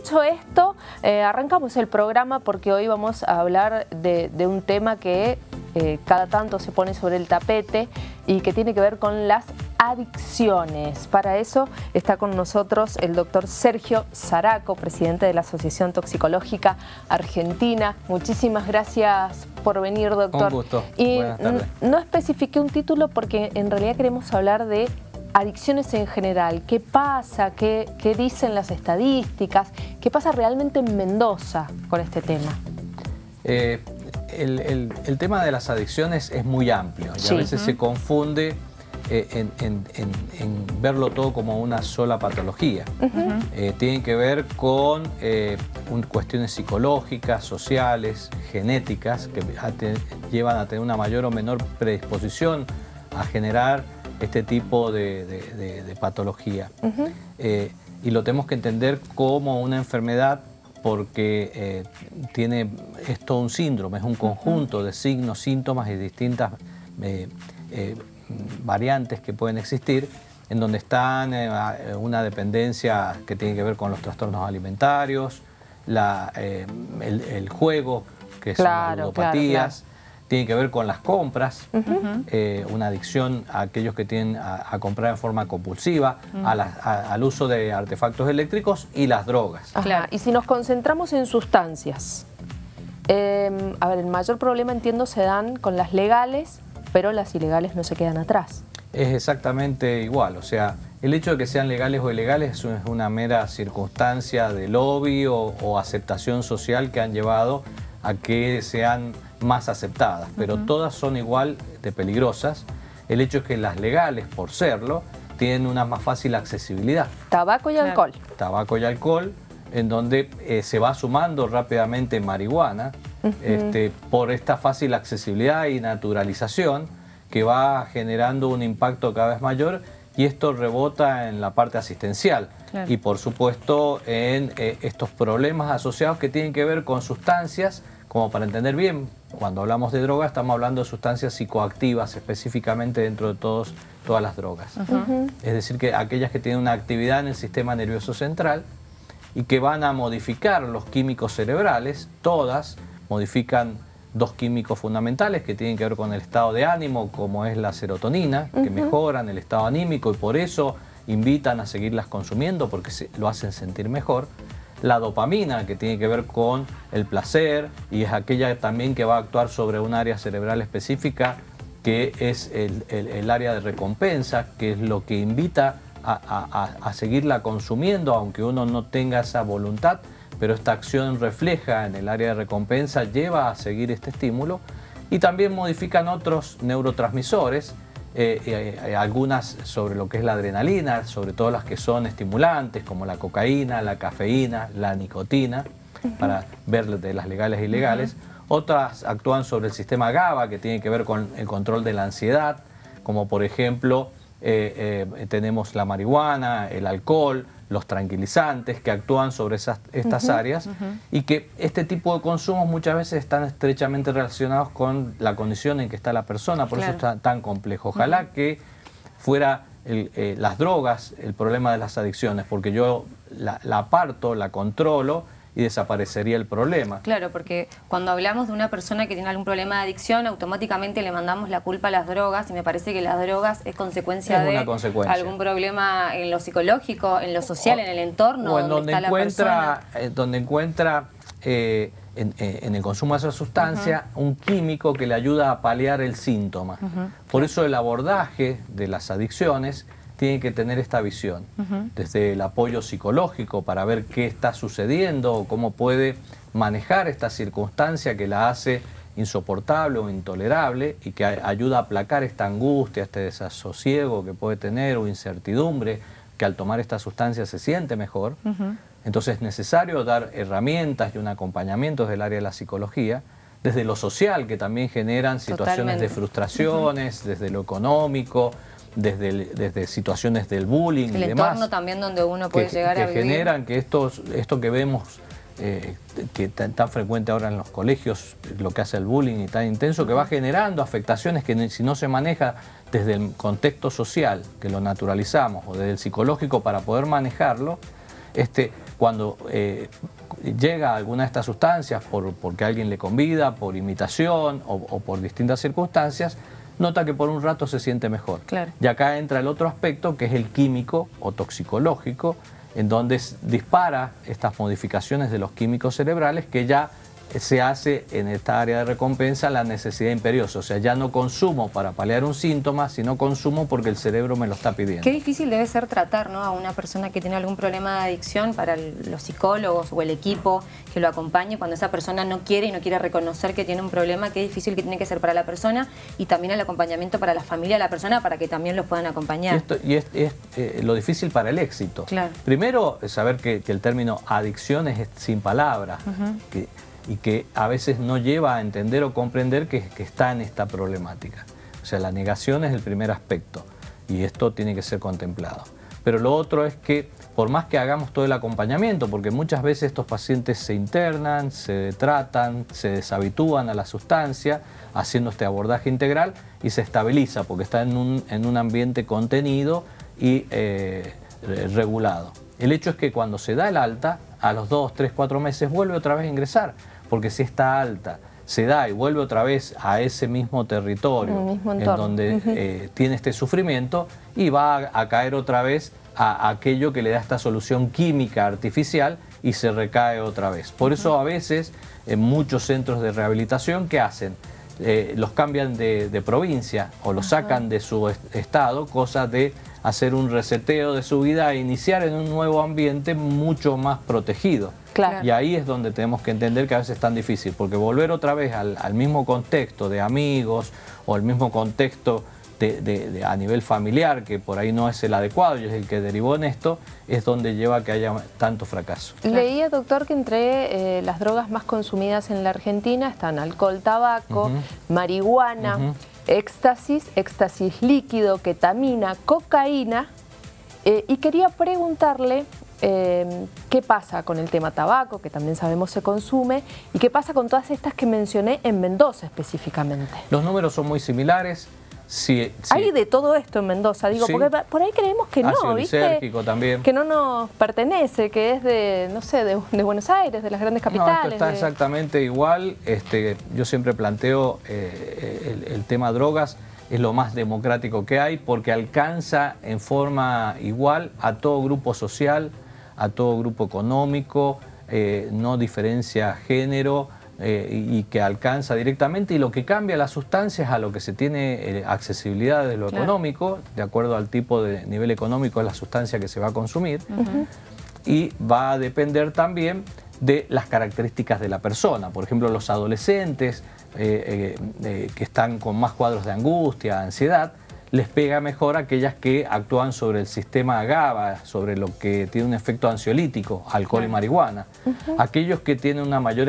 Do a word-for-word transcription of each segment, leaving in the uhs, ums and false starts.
dicho esto, eh, arrancamos el programa porque hoy vamos a hablar de, de un tema que eh, cada tanto se pone sobre el tapete y que tiene que ver con las adicciones. Para eso está con nosotros el doctor Sergio Zaraco, presidente de la Asociación Toxicológica Argentina. Muchísimas gracias por venir, doctor. Un gusto. Y buenas tardes. No especifiqué un título porque en realidad queremos hablar de adicciones en general. ¿Qué pasa? ¿Qué, qué dicen las estadísticas? ¿Qué pasa realmente en Mendoza con este tema? Eh, el, el, el tema de las adicciones es muy amplio y sí. a veces uh-huh. se confunde eh, en, en, en, en verlo todo como una sola patología. Uh-huh. eh, tiene que ver con eh, un, cuestiones psicológicas, sociales, genéticas, que a te, llevan a tener una mayor o menor predisposición a generar este tipo de, de, de, de patología. Uh-huh. eh, y lo tenemos que entender como una enfermedad porque eh, tiene, es todo un síndrome, es un conjunto uh-huh. de signos, síntomas y distintas eh, eh, variantes que pueden existir, en donde están eh, una dependencia que tiene que ver con los trastornos alimentarios, la, eh, el, el juego, que son claro, las ludopatías, claro, claro. Tiene que ver con las compras, uh-huh. eh, una adicción a aquellos que tienen a, a comprar en forma compulsiva, uh-huh. a la, a, al uso de artefactos eléctricos y las drogas. Claro. Y si nos concentramos en sustancias, eh, a ver, el mayor problema entiendo se dan con las legales, pero las ilegales no se quedan atrás. Es exactamente igual, o sea, el hecho de que sean legales o ilegales es una mera circunstancia de lobby o, o aceptación social que han llevado a que sean más aceptadas, pero uh-huh. todas son igual de peligrosas. El hecho es que las legales, por serlo, tienen una más fácil accesibilidad. Tabaco y claro. alcohol. Tabaco y alcohol, en donde eh, se va sumando rápidamente marihuana, uh-huh. este, por esta fácil accesibilidad y naturalización que va generando un impacto cada vez mayor, y esto rebota en la parte asistencial claro. y por supuesto en eh, estos problemas asociados que tienen que ver con sustancias, como para entender bien, cuando hablamos de drogas estamos hablando de sustancias psicoactivas específicamente dentro de todos, todas las drogas. Uh-huh. Es decir, que aquellas que tienen una actividad en el sistema nervioso central y que van a modificar los químicos cerebrales, todas modifican dos químicos fundamentales que tienen que ver con el estado de ánimo, como es la serotonina, uh-huh. que mejoran el estado anímico y por eso invitan a seguirlas consumiendo porque se, lo hacen sentir mejor. La dopamina, que tiene que ver con el placer y es aquella también que va a actuar sobre un área cerebral específica que es el, el, el área de recompensa, que es lo que invita a, a, a seguirla consumiendo aunque uno no tenga esa voluntad, pero esta acción refleja en el área de recompensa, lleva a seguir este estímulo y también modifican otros neurotransmisores, eh, eh, algunas sobre lo que es la adrenalina, sobre todo las que son estimulantes como la cocaína, la cafeína, la nicotina, uh-huh. para ver de las legales e ilegales. Uh-huh. Otras actúan sobre el sistema GABA, que tiene que ver con el control de la ansiedad, como por ejemplo eh, eh, tenemos la marihuana, el alcohol, los tranquilizantes que actúan sobre esas, estas uh-huh, áreas uh-huh. y que este tipo de consumos muchas veces están estrechamente relacionados con la condición en que está la persona, por claro. eso es tan complejo. Ojalá uh-huh. que fuera el, eh, las drogas el problema de las adicciones, porque yo la, la aparto, la controlo y desaparecería el problema. Claro, porque cuando hablamos de una persona que tiene algún problema de adicción, automáticamente le mandamos la culpa a las drogas y me parece que las drogas es consecuencia es de consecuencia. algún problema en lo psicológico, en lo social, o, en el entorno, o en donde, donde encuentra, está la persona. Eh, donde encuentra eh, en, eh, en el consumo de esa sustancia uh-huh. un químico que le ayuda a paliar el síntoma. Uh-huh. Por eso el abordaje de las adicciones tiene que tener esta visión, uh-huh. desde el apoyo psicológico para ver qué está sucediendo o cómo puede manejar esta circunstancia que la hace insoportable o intolerable y que ayuda a aplacar esta angustia, este desasosiego que puede tener o incertidumbre, que al tomar esta sustancia se siente mejor. Uh-huh. Entonces es necesario dar herramientas y un acompañamiento desde el área de la psicología, desde lo social, que también generan situaciones Totalmente. de frustraciones, uh-huh. desde lo económico, Desde, el, desde situaciones del bullying el y demás. El entorno también donde uno puede que, llegar que a vivir. Que generan que estos, esto que vemos, eh, que tan, tan frecuente ahora en los colegios, lo que hace el bullying y tan intenso, que va generando afectaciones que si no se maneja desde el contexto social, que lo naturalizamos, o desde el psicológico para poder manejarlo, este, cuando eh, llega alguna de estas sustancias por, porque alguien le convida, por imitación o, o por distintas circunstancias, nota que por un rato se siente mejor. Claro. Y acá entra el otro aspecto, que es el químico o toxicológico, en donde dispara estas modificaciones de los químicos cerebrales que ya se hace en esta área de recompensa la necesidad imperiosa. O sea, ya no consumo para paliar un síntoma, sino consumo porque el cerebro me lo está pidiendo. Qué difícil debe ser tratar, ¿no?, a una persona que tiene algún problema de adicción para los psicólogos o el equipo que lo acompañe cuando esa persona no quiere y no quiere reconocer que tiene un problema. Qué difícil que tiene que ser para la persona y también el acompañamiento para la familia de la persona para que también los puedan acompañar. Y, esto, y es, es eh, lo difícil para el éxito. Claro. Primero, saber que, que el término adicción es sin palabras. Uh-huh. que, y que a veces no lleva a entender o comprender que, que está en esta problemática. O sea, la negación es el primer aspecto y esto tiene que ser contemplado. Pero lo otro es que por más que hagamos todo el acompañamiento, porque muchas veces estos pacientes se internan, se tratan, se deshabitúan a la sustancia, haciendo este abordaje integral y se estabiliza porque está en un, en un ambiente contenido y eh, regulado. El hecho es que cuando se da el alta, a los dos, tres, cuatro meses vuelve otra vez a ingresar, porque si está alta, se da y vuelve otra vez a ese mismo territorio mismo en donde uh-huh. eh, tiene este sufrimiento y va a, a caer otra vez a, a aquello que le da esta solución química artificial y se recae otra vez. Por uh-huh. eso a veces en muchos centros de rehabilitación, ¿qué hacen? Eh, los cambian de, de provincia o los uh-huh. sacan de su est estado, cosa de hacer un reseteo de su vida e iniciar en un nuevo ambiente mucho más protegido. Claro. Y ahí es donde tenemos que entender que a veces es tan difícil, porque volver otra vez al, al mismo contexto de amigos o el mismo contexto de, de, de, a nivel familiar, que por ahí no es el adecuado y es el que derivó en esto, es donde lleva a que haya tanto fracaso. Leía, doctor, que entre eh, las drogas más consumidas en la Argentina están alcohol, tabaco, uh-huh. marihuana, uh-huh. éxtasis, éxtasis líquido, ketamina, cocaína, eh, y quería preguntarle eh, qué pasa con el tema tabaco, que también sabemos se consume, y qué pasa con todas estas que mencioné en Mendoza específicamente. Los números son muy similares. Sí, sí. Hay de todo esto en Mendoza, digo, sí. porque por ahí creemos que no, Ácido ¿viste? lisérgico también. Que no nos pertenece, que es de, no sé, de, de Buenos Aires, de las grandes capitales. No, esto está de... exactamente igual. Este, yo siempre planteo eh, el, el tema drogas es lo más democrático que hay porque alcanza en forma igual a todo grupo social, a todo grupo económico, eh, no diferencia género. Eh, y que alcanza directamente, y lo que cambia las sustancias a lo que se tiene eh, accesibilidad de lo claro. económico, de acuerdo al tipo de nivel económico de la sustancia que se va a consumir, uh-huh. y va a depender también de las características de la persona. Por ejemplo, los adolescentes eh, eh, eh, que están con más cuadros de angustia, ansiedad, les pega mejor aquellas que actúan sobre el sistema GABA, sobre lo que tiene un efecto ansiolítico, alcohol y marihuana. Uh-huh. Aquellos que tienen una mayor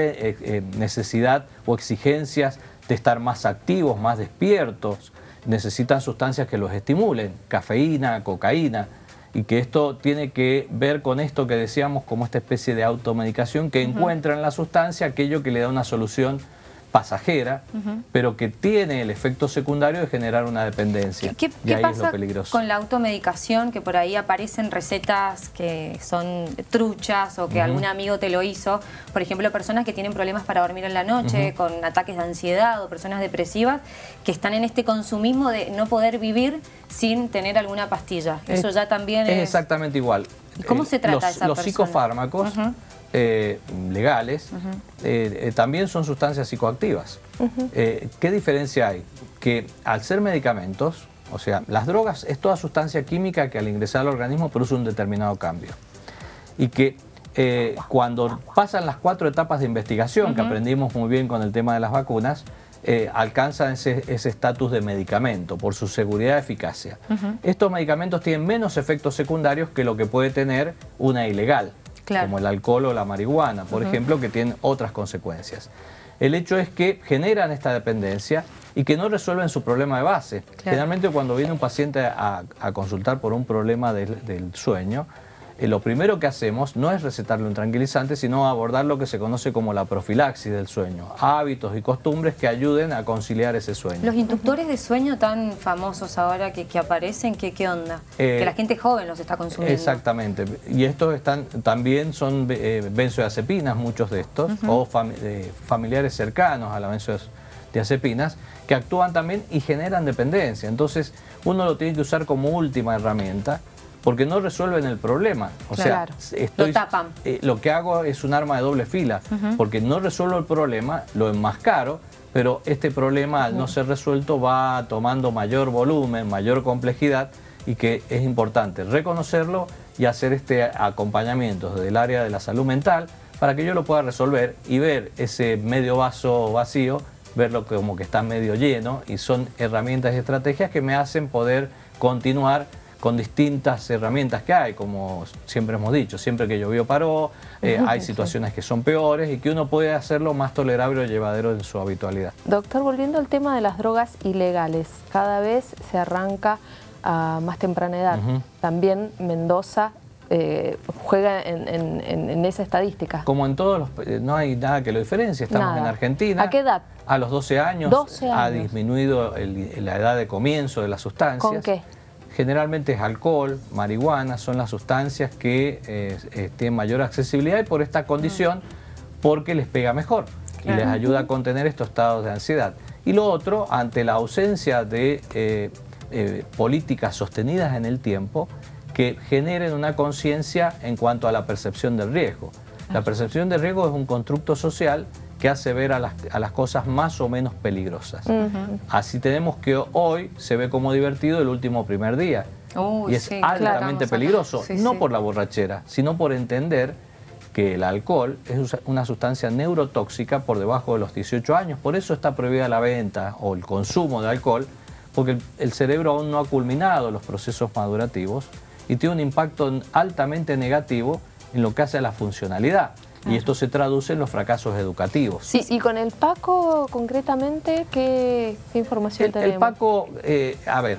eh, necesidad o exigencias de estar más activos, más despiertos, necesitan sustancias que los estimulen, cafeína, cocaína, y que esto tiene que ver con esto que decíamos como esta especie de automedicación que uh-huh. encuentra en la sustancia aquello que le da una solución pasajera, uh-huh. pero que tiene el efecto secundario de generar una dependencia. ¿Qué, y qué ahí pasa es lo peligroso. Con la automedicación, que por ahí aparecen recetas que son truchas o que uh-huh. algún amigo te lo hizo? Por ejemplo, personas que tienen problemas para dormir en la noche, uh-huh. con ataques de ansiedad o personas depresivas que están en este consumismo de no poder vivir sin tener alguna pastilla. Eso es, ya también es... Es exactamente igual. ¿Y cómo eh, se trata los, esa los persona? Psicofármacos uh-huh. Eh, legales, uh-huh. eh, eh, también son sustancias psicoactivas. Uh-huh. eh, ¿Qué diferencia hay? Que al ser medicamentos, o sea, las drogas es toda sustancia química que al ingresar al organismo produce un determinado cambio. Y que eh, cuando pasan las cuatro etapas de investigación, uh-huh. que aprendimos muy bien con el tema de las vacunas, eh, alcanzan ese estatus de medicamento por su seguridad y eficacia. Uh-huh. Estos medicamentos tienen menos efectos secundarios que lo que puede tener una ilegal. Claro. Como el alcohol o la marihuana, por uh-huh. ejemplo, que tienen otras consecuencias. El hecho es que generan esta dependencia y que no resuelven su problema de base. Claro. Generalmente cuando viene un paciente a, a consultar por un problema del, del sueño, eh, lo primero que hacemos no es recetarle un tranquilizante, sino abordar lo que se conoce como la profilaxis del sueño, hábitos y costumbres que ayuden a conciliar ese sueño. Los inductores de sueño tan famosos ahora que, que aparecen, ¿qué, qué onda? Eh, que la gente joven los está consumiendo. Exactamente. Y estos están también son eh, benzodiazepinas, muchos de estos, uh-huh. o fam eh, familiares cercanos a la benzodiazepinas, que actúan también y generan dependencia. Entonces, uno lo tiene que usar como última herramienta, porque no resuelven el problema. O claro. sea, estoy, lo tapan. Eh, lo que hago es un arma de doble fila, uh-huh. porque no resuelvo el problema, lo enmascaro, pero este problema al uh-huh. no ser resuelto va tomando mayor volumen, mayor complejidad, y que es importante reconocerlo y hacer este acompañamiento del área de la salud mental para que yo lo pueda resolver y ver ese medio vaso vacío, verlo como que está medio lleno, y son herramientas y estrategias que me hacen poder continuar con distintas herramientas que hay, como siempre hemos dicho, siempre que llovió paró, eh, hay situaciones que son peores y que uno puede hacerlo más tolerable o llevadero en su habitualidad. Doctor, volviendo al tema de las drogas ilegales, cada vez se arranca a más temprana edad. Uh-huh. También Mendoza eh, juega en, en, en esa estadística. Como en todos los... no hay nada que lo diferencie, estamos nada. en Argentina. ¿A qué edad? A los doce años, doce años. Ha disminuido el, la edad de comienzo de las sustancias. ¿Con qué? Generalmente es alcohol, marihuana, son las sustancias que eh, eh, tienen mayor accesibilidad y por esta condición, porque les pega mejor y les ayuda a contener estos estados de ansiedad. Y lo otro, ante la ausencia de eh, eh, políticas sostenidas en el tiempo que generen una conciencia en cuanto a la percepción del riesgo. La percepción del riesgo es un constructo social que hace ver a las, a las cosas más o menos peligrosas. Uh-huh. Así tenemos que hoy se ve como divertido el último primer día. Uy, y es sí, altamente claro, peligroso, sí, no sí. por la borrachera, sino por entender que el alcohol es una sustancia neurotóxica por debajo de los dieciocho años. Por eso está prohibida la venta o el consumo de alcohol, porque el, el cerebro aún no ha culminado los procesos madurativos y tiene un impacto altamente negativo en lo que hace a la funcionalidad. Y esto se traduce en los fracasos educativos. Sí, y con el Paco, concretamente, ¿qué, qué información el, tenemos? El Paco, eh, a ver,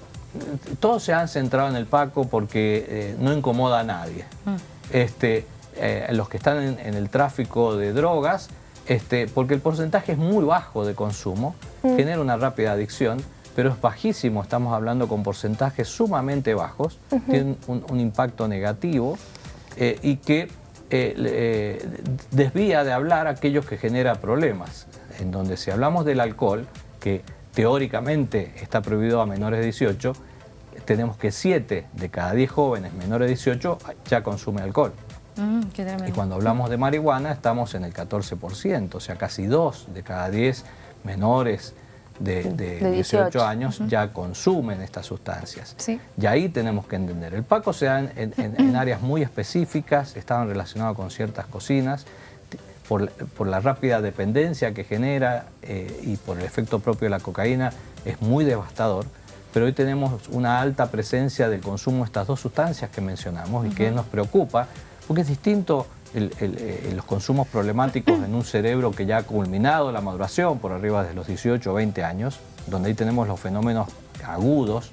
todos se han centrado en el Paco porque eh, no incomoda a nadie. Mm. Este, eh, los que están en, en el tráfico de drogas, este, porque el porcentaje es muy bajo de consumo, mm. genera una rápida adicción, pero es bajísimo, estamos hablando con porcentajes sumamente bajos, uh-huh. tienen un, un impacto negativo eh, y que Eh, eh, desvía de hablar a aquellos que genera problemas, en donde si hablamos del alcohol, que teóricamente está prohibido a menores de dieciocho, tenemos que siete de cada diez jóvenes menores de dieciocho ya consume alcohol. Mm, qué tremendo. Y cuando hablamos de marihuana estamos en el catorce por ciento, o sea, casi dos de cada diez menores de, de, de dieciocho años uh-huh. ya consumen estas sustancias. Sí. Y ahí tenemos que entender. El Paco se da en, en, en áreas muy específicas, estaban relacionados con ciertas cocinas, por, por la rápida dependencia que genera eh, y por el efecto propio de la cocaína es muy devastador, pero hoy tenemos una alta presencia del consumo de estas dos sustancias que mencionamos y uh-huh. que nos preocupa, porque es distinto El, el, el, los consumos problemáticos en un cerebro que ya ha culminado la maduración por arriba de los dieciocho o veinte años, donde ahí tenemos los fenómenos agudos,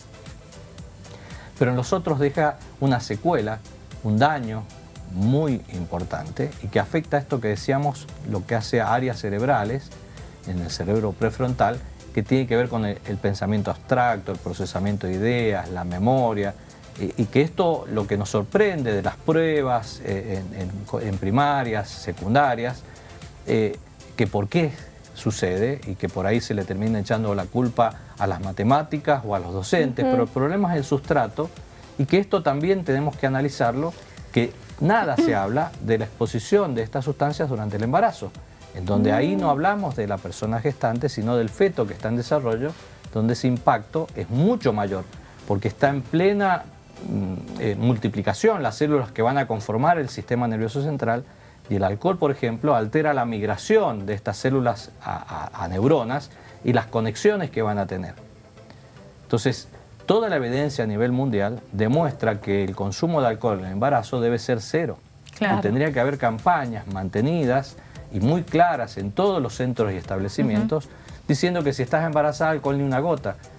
pero en los otros deja una secuela, un daño muy importante y que afecta a esto que decíamos, lo que hace a áreas cerebrales en el cerebro prefrontal, que tiene que ver con el, el pensamiento abstracto, el procesamiento de ideas, la memoria, y que esto, lo que nos sorprende de las pruebas eh, en, en, en primarias, secundarias, eh, que por qué sucede y que por ahí se le termina echando la culpa a las matemáticas o a los docentes, uh-huh. pero el problema es el sustrato y que esto también tenemos que analizarlo, que nada se habla de la exposición de estas sustancias durante el embarazo, en donde uh-huh. ahí no hablamos de la persona gestante, sino del feto que está en desarrollo, donde ese impacto es mucho mayor, porque está en plena Eh, multiplicación, las células que van a conformar el sistema nervioso central, y el alcohol, por ejemplo, altera la migración de estas células a, a, a neuronas y las conexiones que van a tener. Entonces, toda la evidencia a nivel mundial demuestra que el consumo de alcohol en el embarazo debe ser cero. Claro. Y tendría que haber campañas mantenidas y muy claras en todos los centros y establecimientos, uh-huh. diciendo que si estás embarazada, alcohol ni una gota.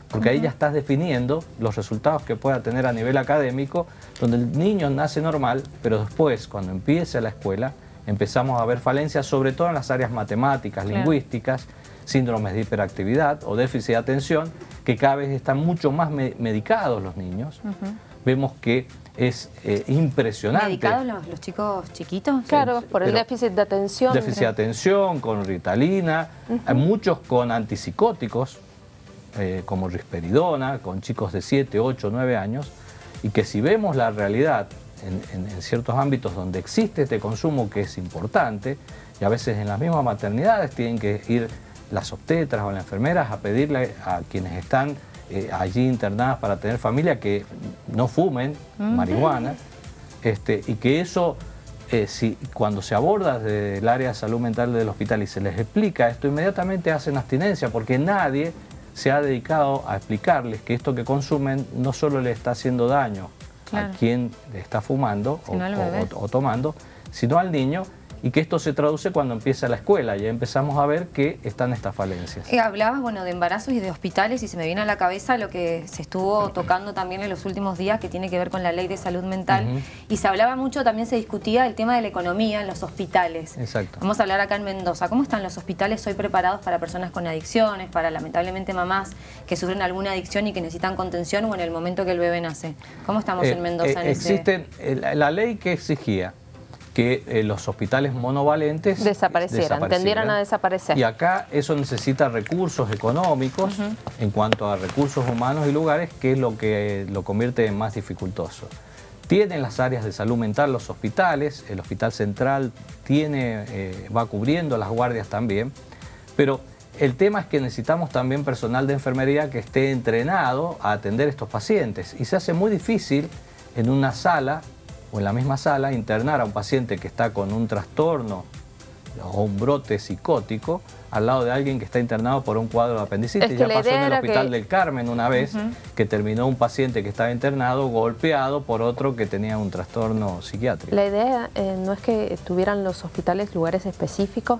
porque Uh-huh. ahí ya estás definiendo los resultados que pueda tener a nivel académico, donde el niño nace normal, pero después, cuando empiece la escuela, empezamos a ver falencias, sobre todo en las áreas matemáticas, claro. lingüísticas, síndromes de hiperactividad o déficit de atención, que cada vez están mucho más me medicados los niños. Uh-huh. Vemos que es eh, impresionante. ¿Medicados los, los chicos chiquitos? Claro, por el déficit de atención. Déficit de atención, con Ritalina, uh-huh. Hay muchos con antipsicóticos, eh, como risperidona, con chicos de siete, ocho, nueve años, y que si vemos la realidad en, en, en ciertos ámbitos donde existe este consumo que es importante, y a veces en las mismas maternidades tienen que ir las obstetras o las enfermeras a pedirle a quienes están eh, allí internadas para tener familia que no fumen uh-huh. marihuana, este, y que eso, eh, si, cuando se aborda desde el área de salud mental del hospital y se les explica esto, inmediatamente hacen abstinencia, porque nadie se ha dedicado a explicarles que esto que consumen no solo le está haciendo daño claro. a quien está fumando o, o, o tomando, sino al niño, y que esto se traduce cuando empieza la escuela. Ya empezamos a ver que están estas falencias. Eh, hablabas bueno, de embarazos y de hospitales, y se me viene a la cabeza lo que se estuvo tocando también en los últimos días, que tiene que ver con la ley de salud mental. Uh-huh. Y se hablaba mucho, también se discutía el tema de la economía en los hospitales. Exacto. Vamos a hablar acá en Mendoza. ¿Cómo están los hospitales hoy preparados para personas con adicciones, para lamentablemente mamás que sufren alguna adicción y que necesitan contención, o en el momento que el bebé nace? ¿Cómo estamos eh, en Mendoza? Eh, en existen, ese... la, la ley que exigía que eh, los hospitales monovalentes desaparecieran, desaparecieran, tendieran a desaparecer. Y acá eso necesita recursos económicos uh-huh. en cuanto a recursos humanos y lugares, que es lo que eh, lo convierte en más dificultoso. Tienen las áreas de salud mental los hospitales, el Hospital Central tiene, eh, va cubriendo las guardias también, pero el tema es que necesitamos también personal de enfermería que esté entrenado a atender a estos pacientes, y se hace muy difícil en una sala o en la misma sala internar a un paciente que está con un trastorno o un brote psicótico al lado de alguien que está internado por un cuadro de apendicitis. Es que ya pasó en el Hospital que... del Carmen una vez, uh-huh. que terminó un paciente que estaba internado golpeado por otro que tenía un trastorno psiquiátrico. La idea eh, no es que tuvieran los hospitales lugares específicos.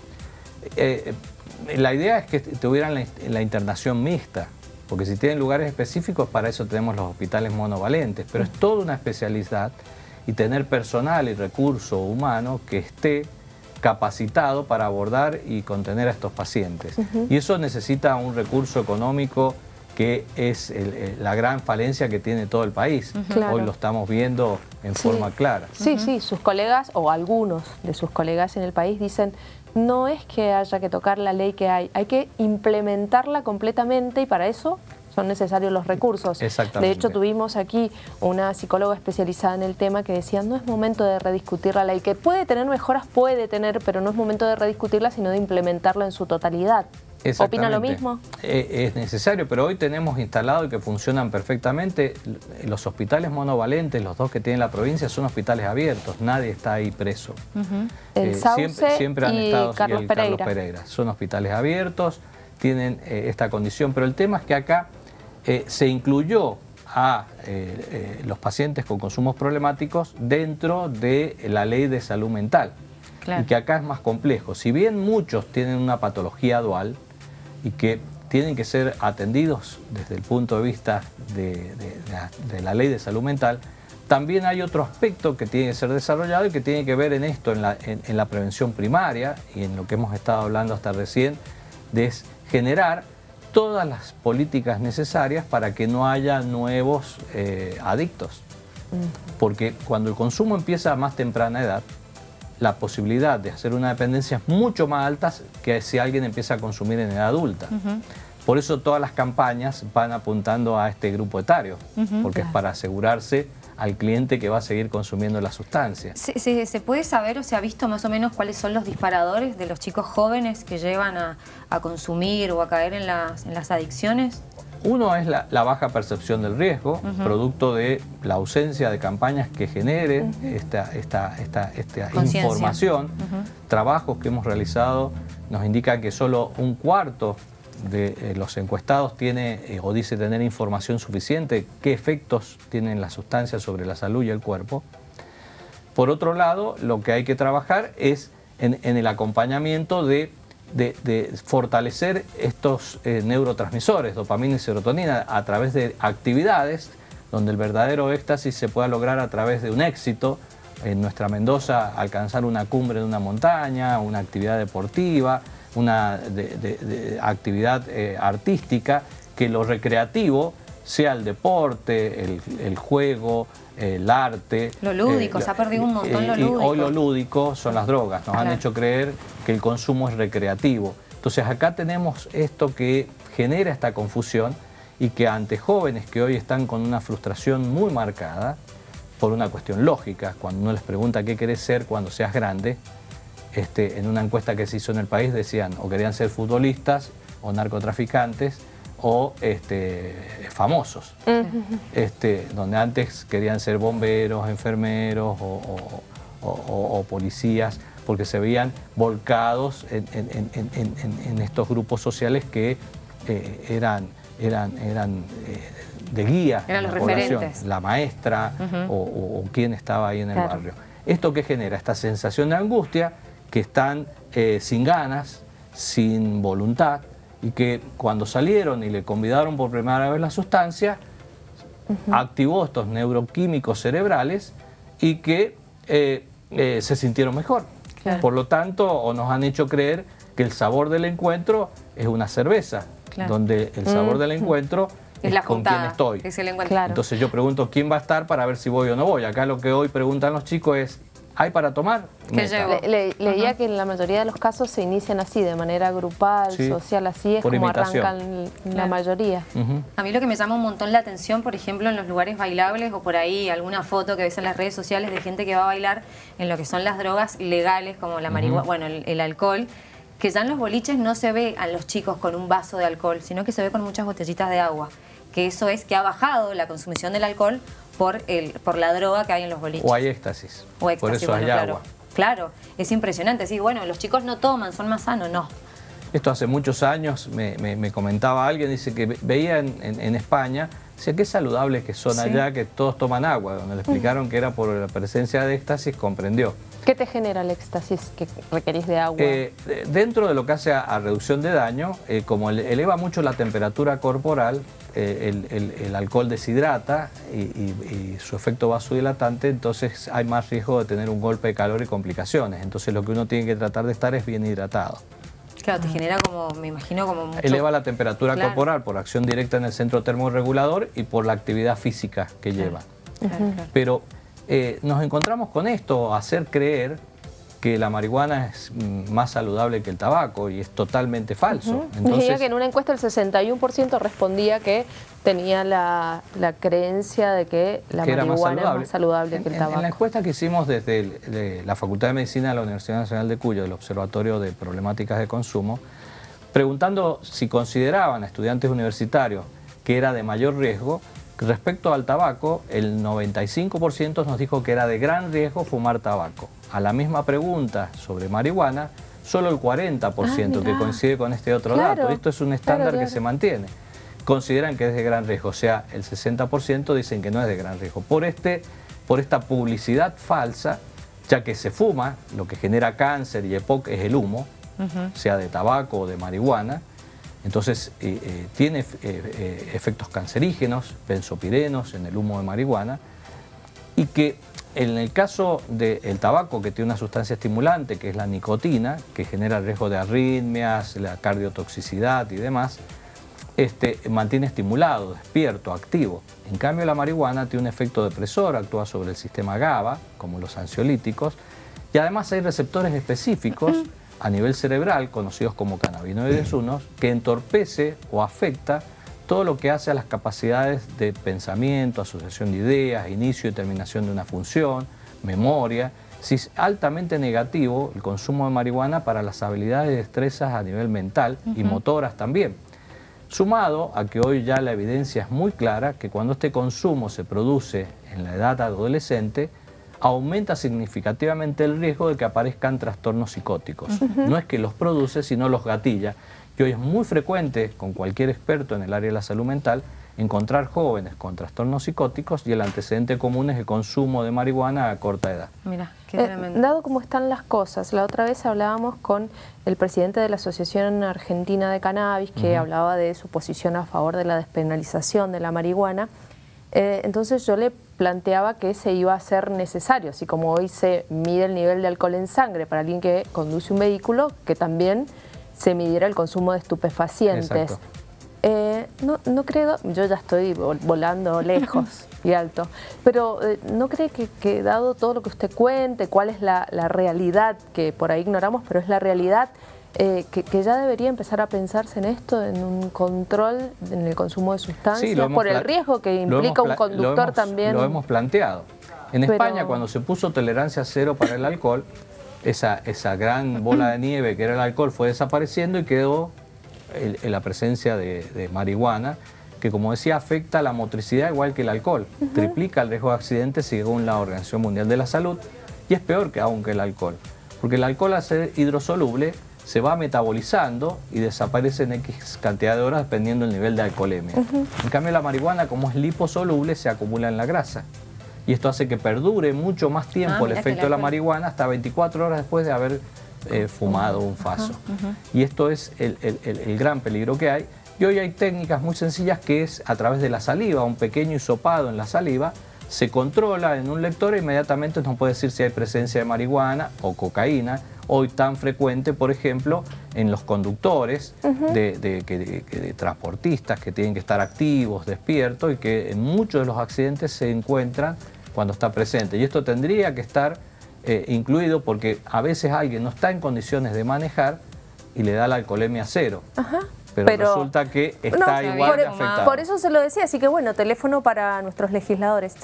Eh, la idea es que tuvieran la, la internación mixta, porque si tienen lugares específicos, para eso tenemos los hospitales monovalentes, pero es toda una especialidad, y tener personal y recurso humano que esté capacitado para abordar y contener a estos pacientes. Uh-huh. Y eso necesita un recurso económico que es el, el, la gran falencia que tiene todo el país. Uh-huh. Claro. Hoy lo estamos viendo en sí. forma clara. Sí, uh-huh. sí, sus colegas o algunos de sus colegas en el país dicen: no es que haya que tocar la ley que hay, hay que implementarla completamente, y para eso son necesarios los recursos. Exactamente. De hecho, tuvimos aquí una psicóloga especializada en el tema que decía: no es momento de rediscutir la ley, que puede tener mejoras, puede tener, pero no es momento de rediscutirla, sino de implementarla en su totalidad. ¿Opina lo mismo? Eh, es necesario, pero hoy tenemos instalado y que funcionan perfectamente. Los hospitales monovalentes, los dos que tiene la provincia, son hospitales abiertos, nadie está ahí preso. Uh-huh. El eh, Sauce siempre, siempre han y estado Carlos, y el Pereira. Carlos Pereira. Son hospitales abiertos, tienen eh, esta condición, pero el tema es que acá eh, se incluyó a eh, eh, los pacientes con consumos problemáticos dentro de la ley de salud mental. Claro. Y que acá es más complejo. Si bien muchos tienen una patología dual y que tienen que ser atendidos desde el punto de vista de, de, de, de la ley de salud mental, también hay otro aspecto que tiene que ser desarrollado y que tiene que ver en esto, en la, en, en la prevención primaria y en lo que hemos estado hablando hasta recién, de generar todas las políticas necesarias para que no haya nuevos eh, adictos. Uh-huh. Porque cuando el consumo empieza a más temprana edad, la posibilidad de hacer una dependencia es mucho más alta que si alguien empieza a consumir en edad adulta. Uh-huh. Por eso todas las campañas van apuntando a este grupo etario, uh-huh, porque claro. es para asegurarse al cliente que va a seguir consumiendo la sustancia. ¿Se, se, ¿Se puede saber o se ha visto más o menos cuáles son los disparadores de los chicos jóvenes que llevan a, a consumir o a caer en las, en las adicciones? Uno es la, la baja percepción del riesgo, uh-huh. producto de la ausencia de campañas que generen uh-huh. esta, esta, esta, esta información. Uh-huh. Trabajos que hemos realizado nos indican que solo un cuarto de eh, los encuestados tiene eh, o dice tener información suficiente qué efectos tienen las sustancias sobre la salud y el cuerpo. Por otro lado, lo que hay que trabajar es en, en el acompañamiento de de, de fortalecer estos eh, neurotransmisores, dopamina y serotonina, a través de actividades donde el verdadero éxtasis se pueda lograr a través de un éxito. En nuestra Mendoza, alcanzar una cumbre de una montaña, una actividad deportiva, una de, de, de actividad eh, artística, que lo recreativo sea el deporte, el, el juego, el arte. Lo lúdico, eh, se ha perdido un montón eh, lo y lúdico. Hoy lo lúdico son las drogas, nos Claro. han hecho creer que el consumo es recreativo. Entonces acá tenemos esto que genera esta confusión y que ante jóvenes que hoy están con una frustración muy marcada, por una cuestión lógica, cuando uno les pregunta qué querés ser cuando seas grande, este, en una encuesta que se hizo en el país decían o querían ser futbolistas o narcotraficantes o este, famosos, uh-huh. este, donde antes querían ser bomberos, enfermeros o, o, o, o policías, porque se veían volcados en, en, en, en, en estos grupos sociales que eh, eran, eran, eran eh, de guía eran en los la población, referentes. la maestra uh-huh. o, o, o quién estaba ahí en el claro. barrio. ¿Esto qué genera? Esta sensación de angustia, que están eh, sin ganas, sin voluntad, y que cuando salieron y le convidaron por primera vez la sustancia, uh-huh. activó estos neuroquímicos cerebrales y que eh, eh, se sintieron mejor. Claro. Por lo tanto, o nos han hecho creer que el sabor del encuentro es una cerveza, claro. donde el sabor uh-huh. del encuentro es la con juntada, quién estoy. Es el encuentro. Claro. Entonces yo pregunto quién va a estar para ver si voy o no voy. Acá lo que hoy preguntan los chicos es, ¿hay para tomar? ¿Qué llevo? Le, le, leía uh-huh. que en la mayoría de los casos se inician así, de manera grupal, sí, social, así es como imitación. arrancan Claro. la mayoría. Uh-huh. A mí lo que me llama un montón la atención, por ejemplo, en los lugares bailables o por ahí alguna foto que ves en las redes sociales de gente que va a bailar en lo que son las drogas legales, como la marihuana, uh-huh. bueno, el, el alcohol, que ya en los boliches no se ve a los chicos con un vaso de alcohol, sino que se ve con muchas botellitas de agua. Que eso es que ha bajado la consumición del alcohol por, el, por la droga que hay en los boliches. O hay éxtasis. O éxtasis, por eso bueno, hay claro. agua. Claro, es impresionante. Sí, bueno, los chicos no toman, son más sanos, no. Esto hace muchos años me, me, me comentaba alguien, dice que veía en, en, en España, dice qué saludables que son sí. allá, que todos toman agua. Donde le explicaron uh-huh. que era por la presencia de éxtasis, comprendió. ¿Qué te genera el éxtasis que requerís de agua? Eh, dentro de lo que hace a, a reducción de daño, eh, como eleva mucho la temperatura corporal, eh, el, el, el alcohol deshidrata y, y, y su efecto vasodilatante, entonces hay más riesgo de tener un golpe de calor y complicaciones. Entonces lo que uno tiene que tratar de estar es bien hidratado. Claro, te genera como, me imagino como mucho... Eleva la temperatura claro. corporal por acción directa en el centro termorregulador y por la actividad física que claro. lleva. Claro, claro. Pero eh, nos encontramos con esto, hacer creer que la marihuana es más saludable que el tabaco, y es totalmente falso. Uh-huh. Entonces, decía que en una encuesta el sesenta y uno por ciento respondía que tenía la, la creencia de que la que marihuana era más es más saludable en, que el en, tabaco. En la encuesta que hicimos desde el, de la Facultad de Medicina de la Universidad Nacional de Cuyo, del Observatorio de Problemáticas de Consumo, preguntando si consideraban a estudiantes universitarios que era de mayor riesgo, respecto al tabaco, el noventa y cinco por ciento nos dijo que era de gran riesgo fumar tabaco. A la misma pregunta sobre marihuana, solo el cuarenta por ciento ah, que coincide con este otro claro, dato. Esto es un estándar claro, claro. que se mantiene. Consideran que es de gran riesgo, o sea, el sesenta por ciento dicen que no es de gran riesgo. Por, este, por esta publicidad falsa, ya que se fuma, lo que genera cáncer y E P O C es el humo, uh-huh. sea de tabaco o de marihuana. Entonces eh, eh, tiene eh, eh, efectos cancerígenos, benzopirenos en el humo de marihuana, y que en el caso del tabaco, que tiene una sustancia estimulante, que es la nicotina, que genera el riesgo de arritmias, la cardiotoxicidad y demás, este, mantiene estimulado, despierto, activo. En cambio, la marihuana tiene un efecto depresor, actúa sobre el sistema GABA, como los ansiolíticos, y además hay receptores específicos a nivel cerebral, conocidos como cannabinoides uno, que entorpece o afecta todo lo que hace a las capacidades de pensamiento, asociación de ideas, inicio y terminación de una función, memoria. Si es altamente negativo el consumo de marihuana para las habilidades y destrezas a nivel mental uh-huh. y motoras también. Sumado a que hoy ya la evidencia es muy clara que cuando este consumo se produce en la edad adolescente, aumenta significativamente el riesgo de que aparezcan trastornos psicóticos. Uh-huh. No es que los produce, sino los gatilla. Y hoy es muy frecuente, con cualquier experto en el área de la salud mental, encontrar jóvenes con trastornos psicóticos y el antecedente común es el consumo de marihuana a corta edad. Mira, qué eh, tremendo. Dado cómo están las cosas, la otra vez hablábamos con el presidente de la Asociación Argentina de Cannabis, que uh-huh. hablaba de su posición a favor de la despenalización de la marihuana. Eh, entonces yo le planteaba que se iba a hacer necesario, así como hoy se mide el nivel de alcohol en sangre para alguien que conduce un vehículo, que también se midiera el consumo de estupefacientes. Eh, no, no creo, yo ya estoy volando lejos y alto, pero eh, ¿no cree que, que dado todo lo que usted cuente, cuál es la, la realidad, que por ahí ignoramos, pero es la realidad, eh, que, que ya debería empezar a pensarse en esto, en un control en el consumo de sustancias, sí, por el riesgo que implica un conductor lo hemos, también? Lo hemos planteado. En pero... España, cuando se puso tolerancia cero para el alcohol, esa, esa gran bola de nieve que era el alcohol fue desapareciendo y quedó el, el, la presencia de, de marihuana, que como decía afecta la motricidad igual que el alcohol, uh-huh. triplica el riesgo de accidentes según la Organización Mundial de la Salud y es peor que aún que el alcohol, porque el alcohol al ser hidrosoluble se va metabolizando y desaparece en X cantidad de horas dependiendo del nivel de alcoholemia. Uh-huh. En cambio la marihuana, como es liposoluble, se acumula en la grasa. Y esto hace que perdure mucho más tiempo ah, el efecto de la marihuana hasta veinticuatro horas después de haber eh, fumado un faso. Uh-huh, uh-huh. Y esto es el, el, el, el gran peligro que hay. Y hoy hay técnicas muy sencillas que es a través de la saliva, un pequeño hisopado en la saliva, se controla en un lector e inmediatamente nos puede decir si hay presencia de marihuana o cocaína, hoy tan frecuente, por ejemplo, en los conductores uh-huh. de, de, de, de, de transportistas que tienen que estar activos, despiertos y que en muchos de los accidentes se encuentran cuando está presente. Y esto tendría que estar eh, incluido porque a veces alguien no está en condiciones de manejar y le da la alcoholemia cero. Ajá. Pero, Pero resulta que está no, igual por, de afectado. Por eso se lo decía, así que bueno, teléfono para nuestros legisladores.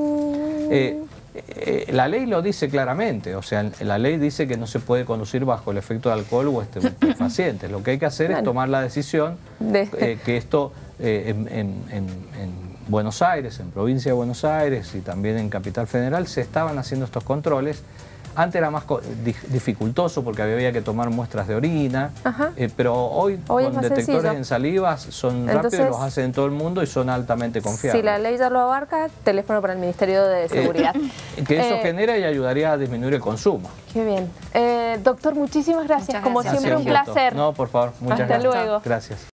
Eh, eh, la ley lo dice claramente, o sea, la ley dice que no se puede conducir bajo el efecto de alcohol o estupefacientes. Lo que hay que hacer bueno. es tomar la decisión de eh, que esto eh, en, en, en, en Buenos Aires, en provincia de Buenos Aires y también en Capital Federal se estaban haciendo estos controles. Antes era más dificultoso porque había que tomar muestras de orina, eh, pero hoy, hoy con detectores sencillo. en salivas son Entonces, rápidos, los hacen en todo el mundo y son altamente confiables. Si la ley ya lo abarca, teléfono para el Ministerio de Seguridad. Eh, que eso eh, genera y ayudaría a disminuir el consumo. Qué bien. Eh, doctor, muchísimas gracias. Muchas Como gracias. siempre, un placer. No, por favor, muchas Hasta gracias. luego. Gracias.